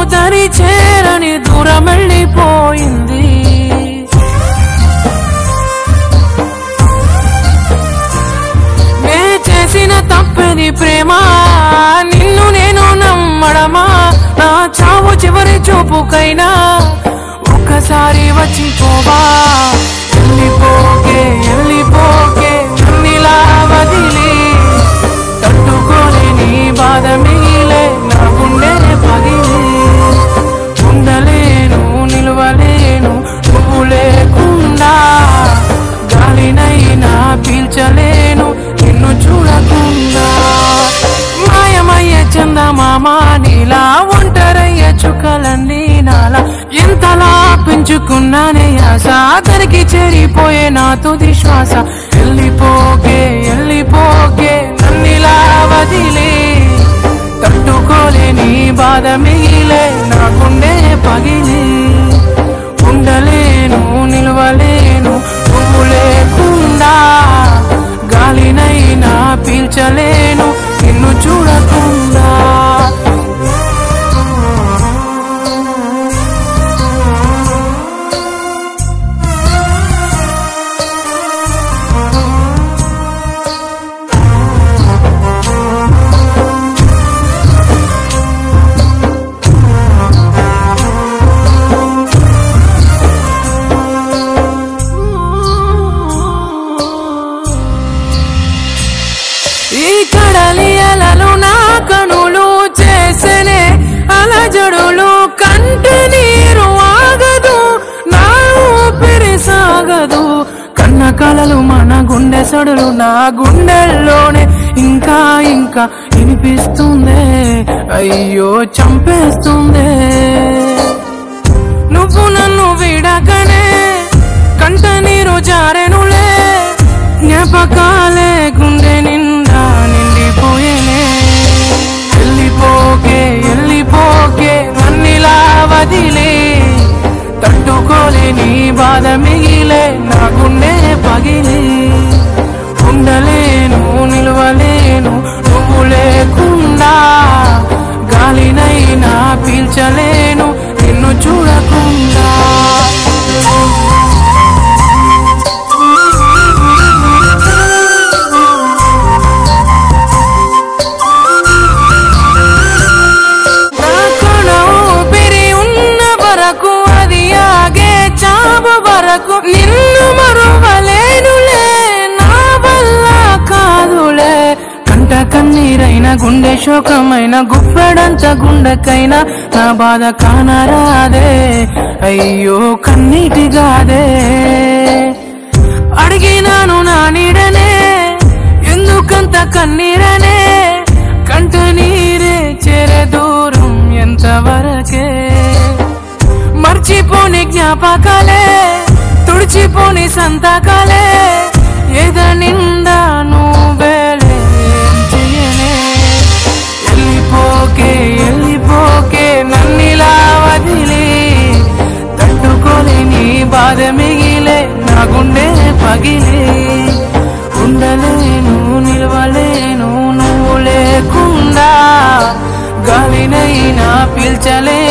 దరి చేరని దూరం వెళ్ళిపోయింది. నే చేసిన తప్పని ప్రేమ నిన్ను నేను నమ్మడమా? నా చావు చివరి చూపుకైనా ఒక్కసారి వచ్చిపోవా? వెళ్ళిపోకే వెళ్ళిపోకే నన్నిలా వదిలి, తట్టుకోలేని బాధ మిగిలే నా గుండె పగిలి. ఉండలేను నిలవలేను నువ్వు లేకుండా, గాలినైనా పీల్చలేను నిన్ను చూడకుండా. మాయమయ్య చందమామ నీలా, ఒంటరయ్య చుక్కలన్నీ నాలా. ఎంతలా పెంచుకున్నానే ఆశ, అతనికి చేరిపోయే నా తుది శ్వాస. వెళ్ళిపోకే వెళ్ళిపోకే నన్నిలా వదిలి, తట్టుకోలేని బాధ మిగిలే నా గుండె పగిలి. ఉండలేను నిలవలేను నువ్వు లేకుండా, గాలినైనా పీల్చలేను నిన్ను చూడకుండా. ఈ కడలి అలలు నా కనులు చేసనే అలజడులు, కంటి నీరు ఆగదు నా ఊపిరి సాగదు. కన్న కలలు మన గుండె సడులు నా గుండెల్లోనే ఇంకా ఇంకా వినిపిస్తుందే, అయ్యో చంపేస్తుందే. నువ్వు నన్ను విడకనే కంట నీరు జారెనులే, జ్ఞాపకాలే గుండె నిండా నిండిపోయేనే. వెళ్ళిపోకే వెళ్ళిపోకే నన్నిలా వదిలి, తట్టుకోలేని బాధ మిగిలే నా గుండె పగిలి. ఉండలేను నిలవలేను నువ్వు లేకుండా, గాలినైనా పీల్చలేను నిన్ను చూడకుండా. నిన్ను మరువలేనులే నా వల్ల కాదులే. కంట కన్నీరైన గుండె శోకమైన గుప్పెడంత గుండెకైనా నా బాధ కానరాదే, అయ్యో కన్నీటిగాదే. అడిగినాను నా నీడనే ఎందుకంత కన్నీరనే, కంట నీరే చేరే దూరం ఎంతవరకే. మర్చిపోని జ్ఞాపకాలే తుడిచిపోని సంతకాలే, ఎద నిండా నువ్వేలే చేయనే. వెళ్ళిపోకే వెళ్ళిపోకే నన్నిలా వదిలి, తట్టుకోలేని బాధ మిగిలే నా గుండె పగిలి. ఉండలేను నిలవలేను నువ్వు లేకుండా, గాలినైనా పీల్చలే